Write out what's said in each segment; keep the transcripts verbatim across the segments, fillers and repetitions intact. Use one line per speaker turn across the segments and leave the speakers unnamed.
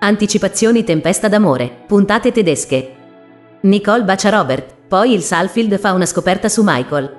Anticipazioni Tempesta d'amore, puntate tedesche. Nicole bacia Robert, poi il Saalfeld fa una scoperta su Michael.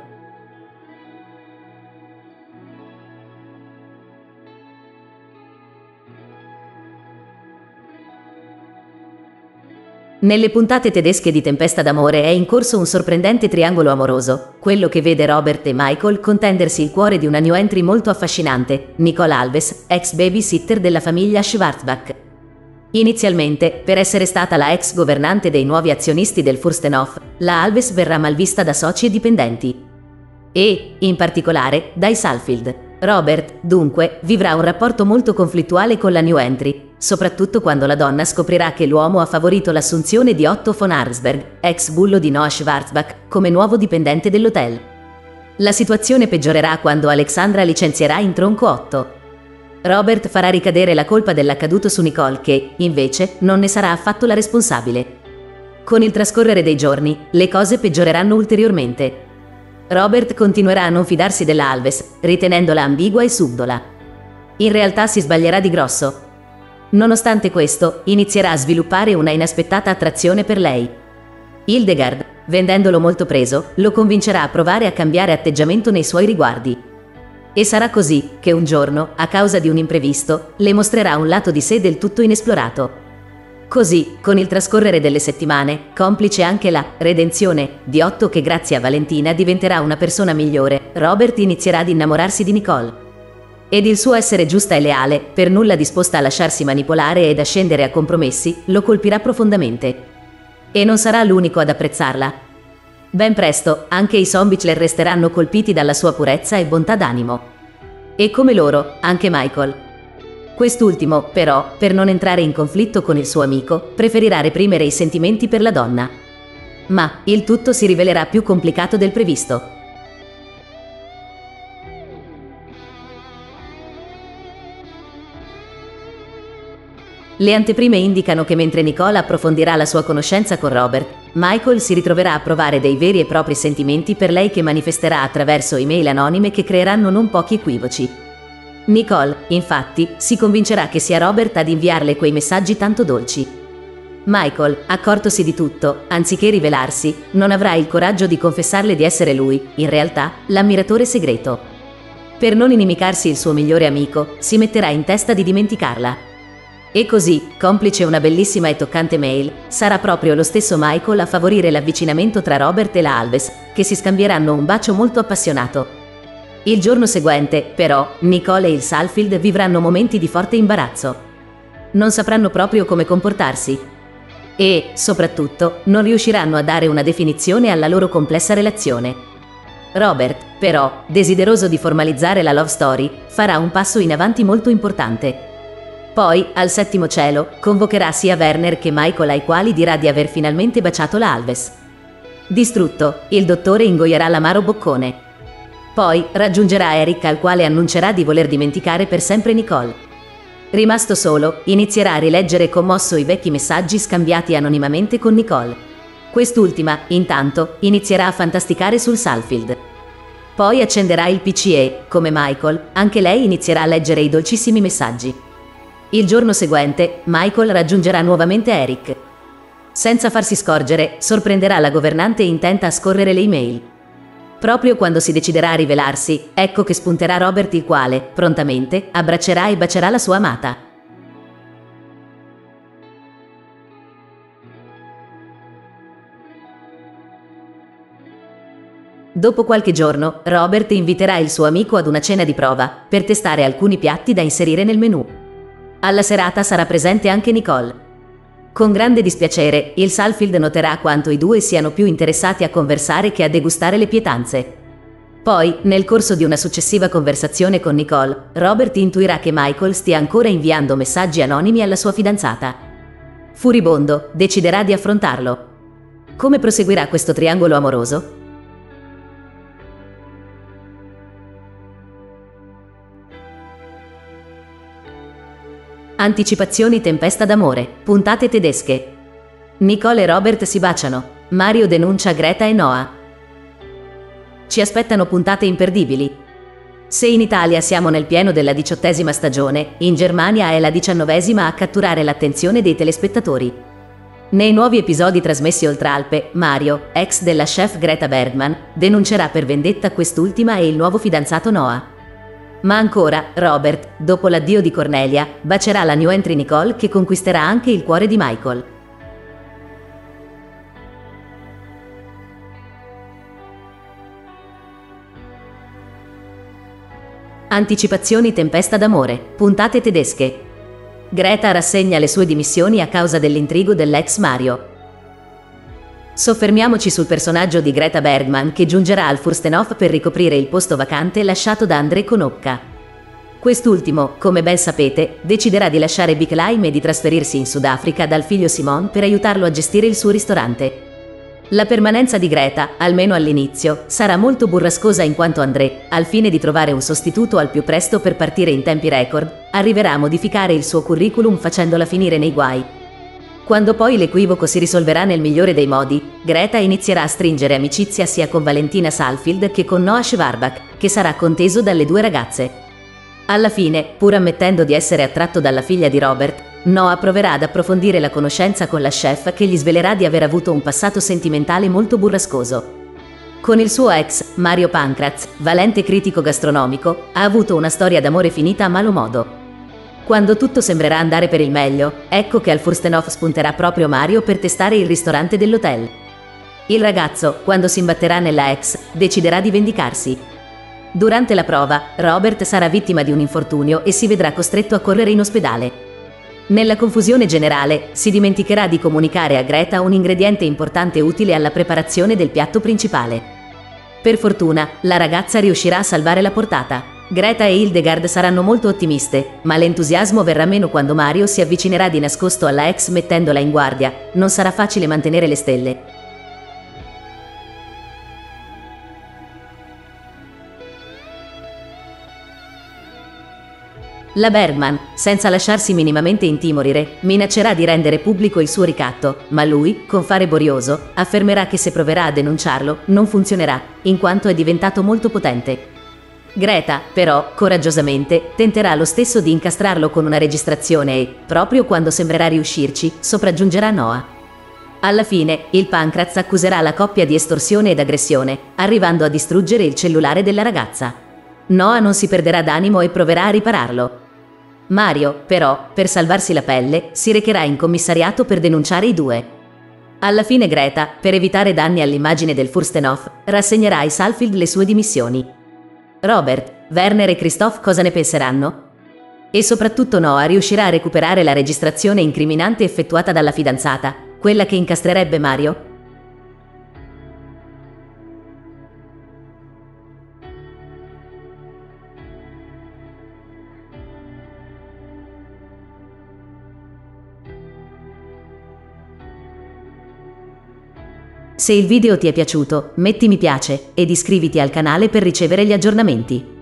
Nelle puntate tedesche di Tempesta d'amore è in corso un sorprendente triangolo amoroso, quello che vede Robert e Michael contendersi il cuore di una new entry molto affascinante, Nicole Alves, ex babysitter della famiglia Schwarzbach. Inizialmente, per essere stata la ex governante dei nuovi azionisti del Fürstenhof, la Alves verrà malvista da soci e dipendenti. E, in particolare, dai Saalfeld. Robert, dunque, vivrà un rapporto molto conflittuale con la new entry, soprattutto quando la donna scoprirà che l'uomo ha favorito l'assunzione di Otto von Arnsberg, ex bullo di Noah Schwarzbach, come nuovo dipendente dell'hotel. La situazione peggiorerà quando Alexandra licenzierà in tronco Otto. Robert farà ricadere la colpa dell'accaduto su Nicole che, invece, non ne sarà affatto la responsabile. Con il trascorrere dei giorni, le cose peggioreranno ulteriormente. Robert continuerà a non fidarsi della Alves, ritenendola ambigua e subdola. In realtà si sbaglierà di grosso. Nonostante questo, inizierà a sviluppare una inaspettata attrazione per lei. Hildegard, vedendolo molto preso, lo convincerà a provare a cambiare atteggiamento nei suoi riguardi. E sarà così che un giorno, a causa di un imprevisto, le mostrerà un lato di sé del tutto inesplorato. Così, con il trascorrere delle settimane, complice anche la redenzione di Otto che grazie a Valentina diventerà una persona migliore, Robert inizierà ad innamorarsi di Nicole. Ed il suo essere giusta e leale, per nulla disposta a lasciarsi manipolare ed a scendere a compromessi, lo colpirà profondamente. E non sarà l'unico ad apprezzarla. Ben presto, anche i Sombichler resteranno colpiti dalla sua purezza e bontà d'animo. E come loro, anche Michael. Quest'ultimo, però, per non entrare in conflitto con il suo amico, preferirà reprimere i sentimenti per la donna. Ma il tutto si rivelerà più complicato del previsto. Le anteprime indicano che mentre Nicole approfondirà la sua conoscenza con Robert, Michael si ritroverà a provare dei veri e propri sentimenti per lei che manifesterà attraverso email anonime che creeranno non pochi equivoci. Nicole, infatti, si convincerà che sia Robert ad inviarle quei messaggi tanto dolci. Michael, accortosi di tutto, anziché rivelarsi, non avrà il coraggio di confessarle di essere lui, in realtà, l'ammiratore segreto. Per non inimicarsi il suo migliore amico, si metterà in testa di dimenticarla. E così, complice una bellissima e toccante mail, sarà proprio lo stesso Michael a favorire l'avvicinamento tra Robert e la Alves, che si scambieranno un bacio molto appassionato. Il giorno seguente, però, Nicole e il Saalfeld vivranno momenti di forte imbarazzo. Non sapranno proprio come comportarsi. E, soprattutto, non riusciranno a dare una definizione alla loro complessa relazione. Robert, però, desideroso di formalizzare la love story, farà un passo in avanti molto importante. Poi, al settimo cielo, convocherà sia Werner che Michael ai quali dirà di aver finalmente baciato la Alves. Distrutto, il dottore ingoierà l'amaro boccone. Poi, raggiungerà Eric al quale annuncerà di voler dimenticare per sempre Nicole. Rimasto solo, inizierà a rileggere commosso i vecchi messaggi scambiati anonimamente con Nicole. Quest'ultima, intanto, inizierà a fantasticare sul Saalfeld. Poi accenderà il P C e, come Michael, anche lei inizierà a leggere i dolcissimi messaggi. Il giorno seguente, Michael raggiungerà nuovamente Eric. Senza farsi scorgere, sorprenderà la governante intenta a scorrere le email. Proprio quando si deciderà a rivelarsi, ecco che spunterà Robert il quale, prontamente, abbraccerà e bacerà la sua amata. Dopo qualche giorno, Robert inviterà il suo amico ad una cena di prova, per testare alcuni piatti da inserire nel menù. Alla serata sarà presente anche Nicole. Con grande dispiacere, il Saalfeld noterà quanto i due siano più interessati a conversare che a degustare le pietanze. Poi, nel corso di una successiva conversazione con Nicole, Robert intuirà che Michael stia ancora inviando messaggi anonimi alla sua fidanzata. Furibondo, deciderà di affrontarlo. Come proseguirà questo triangolo amoroso? Anticipazioni Tempesta d'amore, puntate tedesche. Nicole e Robert si baciano, Mario denuncia Greta e Noah. Ci aspettano puntate imperdibili. Se in Italia siamo nel pieno della diciottesima stagione, in Germania è la diciannovesima a catturare l'attenzione dei telespettatori. Nei nuovi episodi trasmessi oltre Alpe, Mario, ex della chef Greta Bergman, denuncerà per vendetta quest'ultima e il nuovo fidanzato Noah. Ma ancora, Robert, dopo l'addio di Cornelia, bacerà la new entry Nicole che conquisterà anche il cuore di Michael. Anticipazioni Tempesta d'amore, puntate tedesche. Greta rassegna le sue dimissioni a causa dell'intrigo dell'ex Mario. Soffermiamoci sul personaggio di Greta Bergman che giungerà al Furstenhof per ricoprire il posto vacante lasciato da André Konopka. Quest'ultimo, come ben sapete, deciderà di lasciare Bickelheim e di trasferirsi in Sudafrica dal figlio Simon per aiutarlo a gestire il suo ristorante. La permanenza di Greta, almeno all'inizio, sarà molto burrascosa in quanto André, al fine di trovare un sostituto al più presto per partire in tempi record, arriverà a modificare il suo curriculum facendola finire nei guai. Quando poi l'equivoco si risolverà nel migliore dei modi, Greta inizierà a stringere amicizia sia con Valentina Salfield che con Noah Schwarbach, che sarà conteso dalle due ragazze. Alla fine, pur ammettendo di essere attratto dalla figlia di Robert, Noah proverà ad approfondire la conoscenza con la chef che gli svelerà di aver avuto un passato sentimentale molto burrascoso. Con il suo ex, Mario Pankratz, valente critico gastronomico, ha avuto una storia d'amore finita a malo modo. Quando tutto sembrerà andare per il meglio, ecco che al Furstenhof spunterà proprio Mario per testare il ristorante dell'hotel. Il ragazzo, quando si imbatterà nella ex, deciderà di vendicarsi. Durante la prova, Robert sarà vittima di un infortunio e si vedrà costretto a correre in ospedale. Nella confusione generale, si dimenticherà di comunicare a Greta un ingrediente importante utile alla preparazione del piatto principale. Per fortuna, la ragazza riuscirà a salvare la portata. Greta e Hildegard saranno molto ottimiste, ma l'entusiasmo verrà meno quando Mario si avvicinerà di nascosto alla ex mettendola in guardia. Non sarà facile mantenere le stelle. La Bergman, senza lasciarsi minimamente intimorire, minaccerà di rendere pubblico il suo ricatto, ma lui, con fare borioso, affermerà che se proverà a denunciarlo, non funzionerà, in quanto è diventato molto potente. Greta, però, coraggiosamente, tenterà lo stesso di incastrarlo con una registrazione e, proprio quando sembrerà riuscirci, sopraggiungerà Noah. Alla fine, il Pankratz accuserà la coppia di estorsione ed aggressione, arrivando a distruggere il cellulare della ragazza. Noah non si perderà d'animo e proverà a ripararlo. Mario, però, per salvarsi la pelle, si recherà in commissariato per denunciare i due. Alla fine Greta, per evitare danni all'immagine del Furstenhof, rassegnerà ai Salfield le sue dimissioni. Robert, Werner e Christoph cosa ne penseranno? E soprattutto Noah riuscirà a recuperare la registrazione incriminante effettuata dalla fidanzata, quella che incastrerebbe Mario? Se il video ti è piaciuto, metti mi piace ed iscriviti al canale per ricevere gli aggiornamenti.